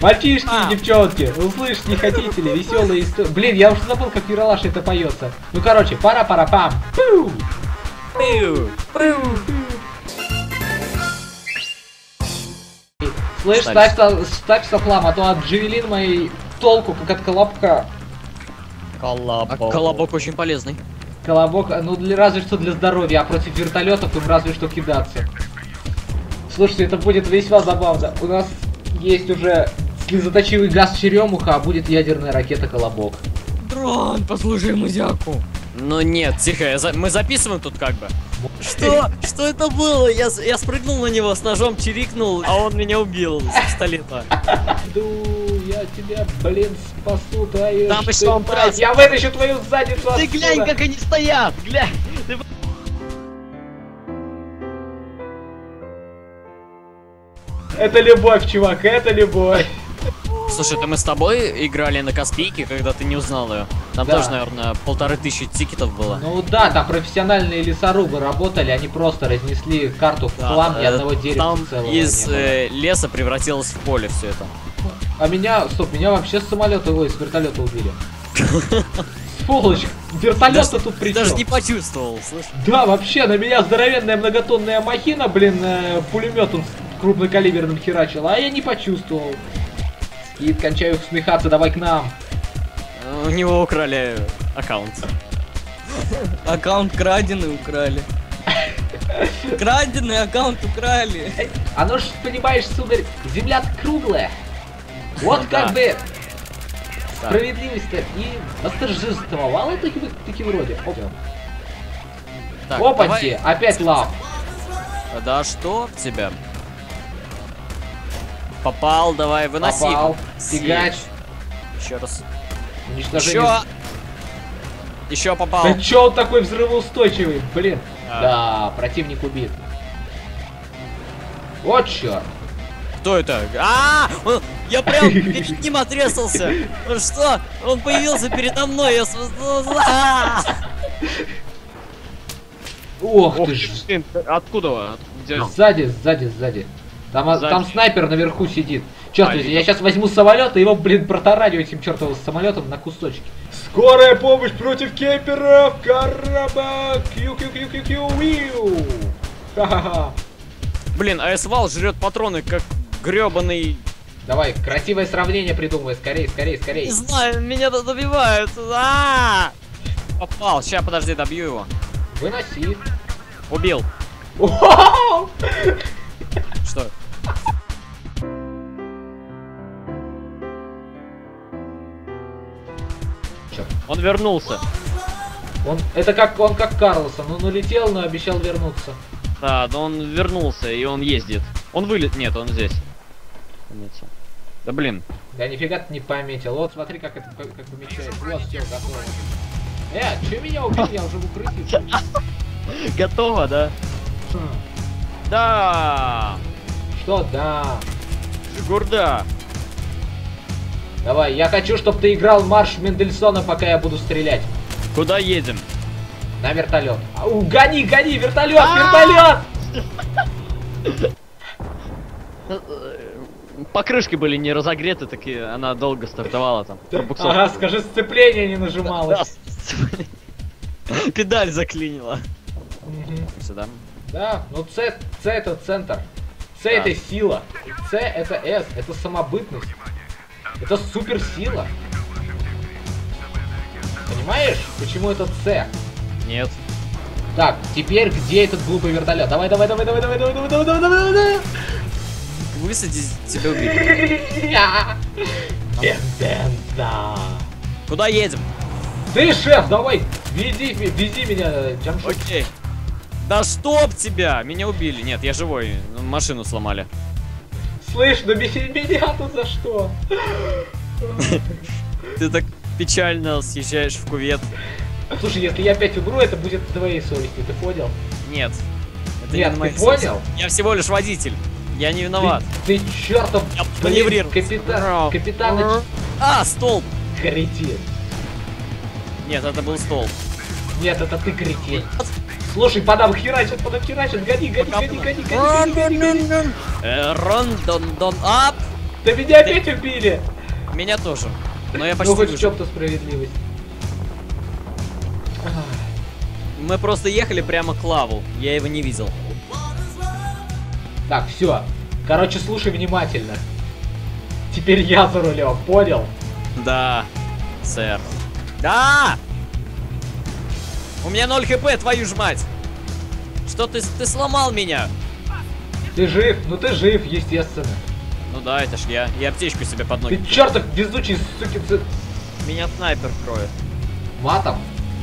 Мальчишки и девчонки, услышь, не хотите ли веселые истории? Блин, я уже забыл, как Ералаш это поется. Ну короче, пара-пара-пам. Слышь, ставь соплам, а то от джавелин моей толку, как от колобка. Колобок очень полезный. Колобок, ну разве что для здоровья, а против вертолетов им разве что кидаться. Слушайте, это будет весьма забавно. У нас есть уже слезоточивый газ черемуха, а будет ядерная ракета Колобок. Дрон, послушай музяку. Ну нет, тихо, мы записываем тут как бы. Что? Что это было? Я спрыгнул на него с ножом, чирикнул, а он меня убил с пистолета. Я тебя, блин, спасу, твою. Там еще он брат. Я вытащу твою задницу. Ты глянь, как они стоят, глянь. Это любовь, чувак, это любовь. Слушай, это мы с тобой играли на Каспийке, когда ты не узнал ее. Там Да. тоже, наверное, 1500 тикетов было. Ну да, там профессиональные лесорубы работали, они просто разнесли карту в хлам, ни одного дерева там целого из не было. леса превратилось в поле все это. А меня, стоп, меня вообще с самолета, ой, с вертолета убили. Сволочь, вертолет-то тут при Даже чем? не почувствовал, слышь? Да, вообще, на меня здоровенная многотонная махина, блин, пулеметом крупнокалиберным херачила, а я не почувствовал. И кончаю усмехаться, давай к нам. У него украли аккаунт. Аккаунт краденый украли. Краденый аккаунт украли. Оно ж, понимаешь, сударь, земля круглая. Вот как бы справедливость-то и восторжествовала таки вроде. Так, Опаньки, опять лав. Да что тебя? Попал, давай, выноси. Попал. Тягач. Еще раз. Уничтожение. Еще попал. Да чё он такой взрывоустойчивый, блин. А. Да, противник убит. Вот чёрт. Кто это? Я прям перед ним отрезался. Ну что? Он появился передо мной. Ох ты ж. Откуда? Сзади. Там снайпер наверху сидит. Черт возьми, я сейчас возьму самолет и его, блин, протараню этим чертовым самолетом на кусочки. Скорая помощь против кемперов! Караба! Кью-кью-кью-кью-кью-виу! Ха-ха-ха! Блин, АС-вал жрет патроны, как гребаный. Давай, красивое сравнение придумай, скорей. Не знаю, меня добивают. Попал. Сейчас, подожди, добью его. Выноси. Убил. Что? Он вернулся. Он как Карлсон, он улетел, но обещал вернуться. Да, но он вернулся и он ездит. Он вылет. Нет, он здесь. Да блин. Да нифига ты не пометил. Вот смотри, как это как помещается. Вот все готово. Че меня убил? Я уже в укрытии. Готово, да? Да. Что да? Жигурда. Давай, я хочу, чтобы ты играл марш Мендельсона, пока я буду стрелять. Куда едем? На вертолет. Гони, вертолет! Покрышки были не разогреты, так и она долго стартовала там. Ага, скажи, сцепление не нажималось. Педаль заклинила. Сюда. Да, ну С это центр. С это сила. С это С, это самобытность. Это суперсила. Понимаешь, почему это С? Нет. Так, теперь где этот глупый вертолет? Давай. Высади, тебя убили. Куда едем? Ты, шеф, давай, вези меня, Джамшут. Окей. Да стоп тебя! Меня убили. Нет, я живой. Машину сломали. Слышь, ну меня-то за что? Ты так печально съезжаешь в кювет. Слушай, если я опять умру, это будет на твоей совести, ты понял? Нет. Это Нет, не на ты моей понял? совести. Я всего лишь водитель. Я не виноват. Ты чертов, Я блин, маневрировал. капитан Столб. кретин. Нет, это был столб. Нет, это ты кретин. Слушай, подам херачат, гони. Рон, дон, ап. Да меня опять убили! Меня тоже. Но я Ну почти хоть в выжил. чем-то справедливость. Мы просто ехали прямо к лаву. Я его не видел. Так, все. Короче, слушай внимательно. Теперь я за рулем, понял? Да, сэр. Да! У меня 0 хп, твою ж мать! Что ты сломал меня? Ты жив? Ну ты жив, естественно. Ну да, это ж я. И аптечку себе под ноги. Ты чертов везучий сукин сын. Меня снайпер кроет. Матом?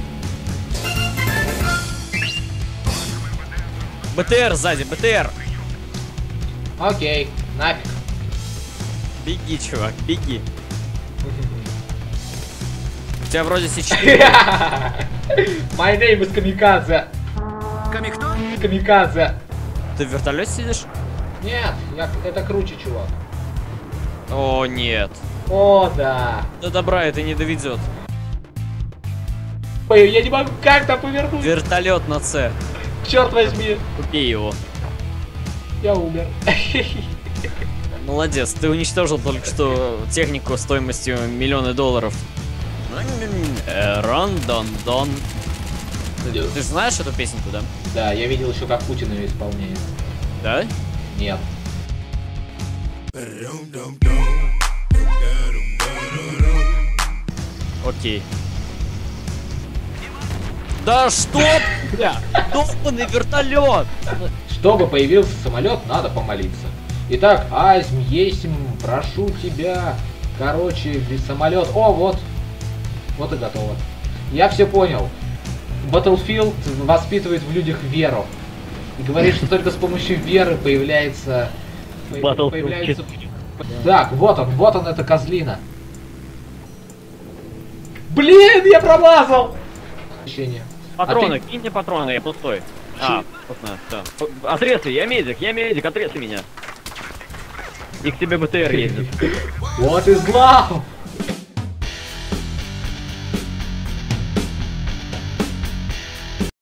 БТР сзади, БТР! Окей, нафиг. Беги, чувак, беги. У тебя вроде сейчас... My name is Камикадзе. Кто? Камикадзе. Ты в вертолете сидишь? Нет, это круче, чувак. О, нет. О, да. До добра это не доведет. Ой, я не могу как-то повернуть. Вертолет на С. Черт возьми. Убей его. Я умер. Молодец, ты уничтожил только что технику стоимостью $1 миллион. Рон-дон-дон. Ты же знаешь эту песенку, да? Да, я видел еще, как Путин ее исполняет. Да? Нет. Окей. Да что, бля, долбаный вертолет! Чтобы появился самолет, надо помолиться. Итак, Азм, Есим, прошу тебя. Короче, без самолет. О, вот. Вот и готово. Я все понял. Battlefield воспитывает в людях веру. И говорит, что только с помощью веры появляется... появляется... Так, вот он, эта козлина. Блин, я промазал! Патроны, кинь мне патроны, я пустой. Вкусно, да. Отрезай, я медик, отрезай меня. И к тебе БТР ездит. What is love?